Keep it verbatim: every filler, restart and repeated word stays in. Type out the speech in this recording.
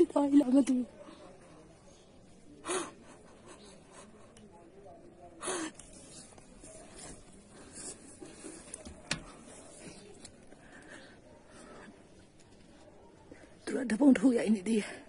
ဖြစ်သွားပြီလားမသိဘူးသူကတပုံထိုးရိုက်နေသေးတယ်